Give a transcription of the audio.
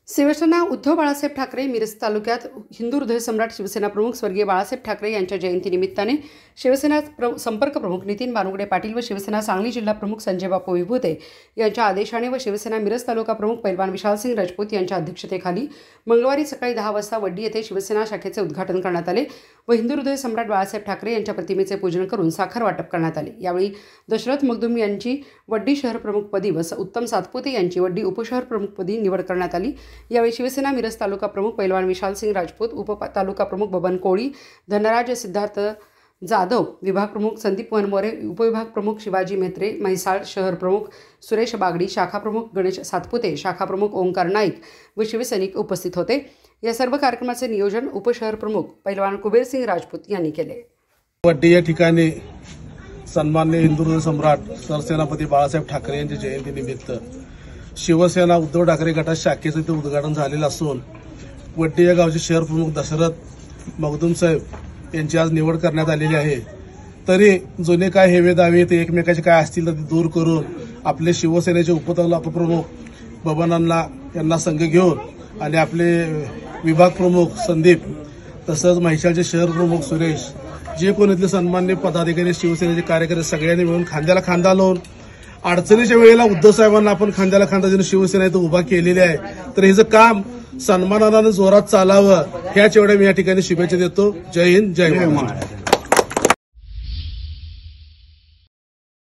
शिवसेना उद्धव बाळासाहेब ठाकरे मिरज तालुक्यात हिंदू हृदय सम्राट शिवसेना प्रमुख स्वर्गीय बाळासाहेब ठाकरे यांच्या जयंतीनिमित्ताने शिवसेना संपर्क प्रमुख नितीन बानुगडे पाटील व शिवसेना सांगली जिल्हा प्रमुख संजय बापू विभूते यांच्या आदेशाने व शिवसेना मिरज तालुका प्रमुख पैलवान विशालसिंग राजपूत यांच्या अध्यक्षतेखाली मंगळवारी सकाळी 10 वाजता वड्डी येथे शिवसेना शाखेचे उद्घाटन करण्यात आले व हिंदू हृदय सम्राट बाळासाहेब ठाकरे यांच्या प्रतिमेचे पूजन करून साखर वाटप करण्यात आले। यावेळी दशरथ मगदुम यांची वड्डी शहर प्रमुखपदी व उत्तम सातपुते यांची वड्डी उपशहर प्रमुखपदी निवड करण्यात आली। यावेळी शिवसेना मिरज तालुका प्रमुख पैलवान विशालसिंग राजपूत, उप तालुका प्रमुख बबन कोळी, धनराज सिद्धार्थ जाधव, विभाग प्रमुख संदीप वनमोरे, उपविभाग प्रमुख शिवाजी मेत्रे, म्हैसाळ शहर प्रमुख सुरेश बागडी, शाखा प्रमुख गणेश सातपुते, शाखा प्रमुख ओंकार नाईक व शिवसैनिक उपस्थित होते। या सर्व कार्यक्रमाचे नियोजन उपशहर प्रमुख पैलवान कुबेरसिंग राजपूत यांनी केले। वड्डी या ठिकाणी सन्माननीय हिंदू हृदय सम्राट सरसेनापती बाळासाहेब ठाकरे यांच्या जयंतीनिमित्त शिवसेना उद्धव ठाकरे गटाच्या शाखेचे ते उद्घाटन झालेलं असून वड्डी या गावचे शहर प्रमुख दशरथ मगदुम साहेब यांची आज निवड करण्यात आलेली आहे। तरी जुने काय हेवे दावे ते एकमेकाचे काय असतील तर ते दूर करून आपले शिवसेनेचे उपतालुका प्रमुख बबनांना यांना संघ घेऊन आणि आपले विभाग प्रमुख संदीप तसंच म्हैसाळचे शहर प्रमुख सुरेश जे कोण इथले सन्मान्य पदाधिकारी शिवसेनेचे कार्यकर्ते सगळ्यांनी मिळून खांद्याला खांदा लावून अडचणीच्या वेळेला उद्धव साहेबांना आपण खांद्याला खांदा देऊन शिवसेना इथं उभा केलेली आहे। तर हिचं काम सन्मानाने जोरात चालावं ह्याच एवढ्या मी या ठिकाणी शुभेच्छा देतो। जय हिंद, जय महाराष्ट्र।